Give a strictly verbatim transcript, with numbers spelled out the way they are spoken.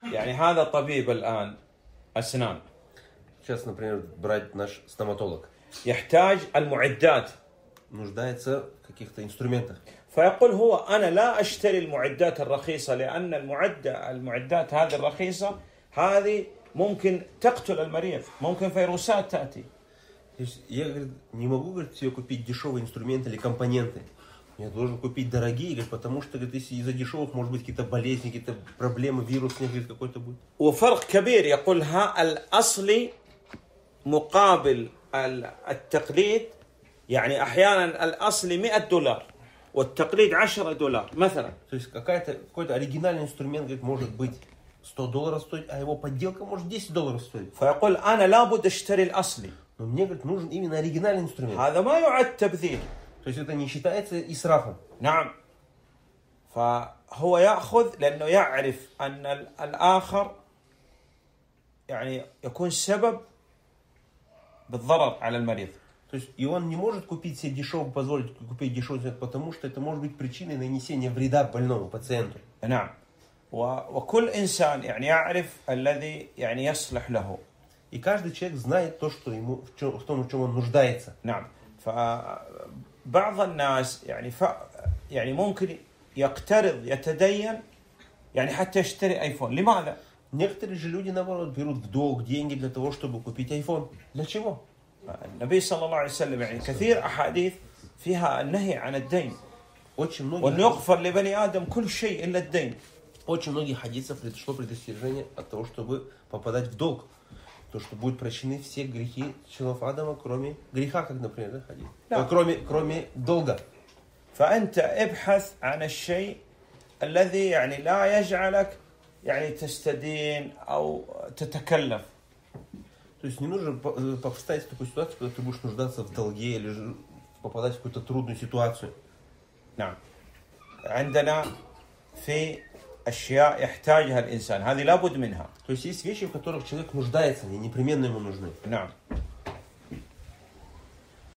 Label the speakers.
Speaker 1: يعني هذا طبيب الآن أسنان.
Speaker 2: Сейчас, например, брать наш стоматолог.
Speaker 1: يحتاج المعدات.
Speaker 2: Нуждается в каких-то инструментах.
Speaker 1: فيقول هو أنا لا أشتري المعدات الرخيصة لأن المعدة المعدات هذه الرخيصة هذه ممكن تقتل المريض، ممكن فيروسات تأتي.
Speaker 2: То есть я, говорит, не могу, говорит, себе купить дешевые инструменты или компоненты. Я должен купить дорогие, говорит, потому что, говорит, если из-за дешевых, может быть, какие-то болезни, какие-то проблемы, вирус, говорит, какой-то будет.
Speaker 1: وفرق كبير يقول ها الأصلي مقابل التقليد، يعني أحيانا الأصلي مئة دولار والتقليد عشرة دولار مثلا.
Speaker 2: То есть какая-то, какой-то оригинальный инструмент, говорит, может быть сто долларов стоить, а его подделка может десять долларов стоить.
Speaker 1: فيقول أنا لابد أشتري الأصلي.
Speaker 2: Но мне, говорит, нужен именно оригинальный инструмент.
Speaker 1: هذا ما يعد تبذير.
Speaker 2: То есть это не считается إسрафом.
Speaker 1: نعم. فهو يأخذ لأنه يعرف أن الآخر يعني يكون سبب بالضرر على المريض.
Speaker 2: То есть и он не может купить себе дешевый, позволить купить дешевый инструмент, потому что это может быть причиной нанесения вреда больному пациенту.
Speaker 1: نعم. وكل إنسان يعني يعرف الذي يعني يصلح له.
Speaker 2: И каждый человек знает то, что ему в, чем, в том, в чем он нуждается.
Speaker 1: نعم. فبعض الناس يعني ف يعني ممكن يقترض يتدين يعني حتى يشتري ايفون. لماذا؟
Speaker 2: Некоторые же люди, наоборот, берут в долг деньги для того, чтобы купить iPhone. Для чего?
Speaker 1: النبي صلى الله عليه وسلم يعني كثير أحاديث فيها النهي عن الدين.
Speaker 2: Очень многие.
Speaker 1: وأن يغفر لبني آدم كل شيء إلا الدين.
Speaker 2: Очень многие хадисов пришло предостережение от того, чтобы попадать в долг. То, что будут прощены все грехи членов Адама, кроме греха, как, например, да, хадис.
Speaker 1: Да.
Speaker 2: Кроме, кроме долга.
Speaker 1: فأنت ابحث عن الشيء الذي يعني لا يجعلك يعني تستدين أو تتكلف.
Speaker 2: То есть не нужно поставить в такую ситуацию, когда ты будешь нуждаться в долге или попадать в какую-то трудную ситуацию.
Speaker 1: نعم. عندنا في أشياء يحتاجها الإنسان هذه لابد منها.
Speaker 2: То есть есть вещи, в которых человек нуждается, они непременно ему нужны.
Speaker 1: نعم.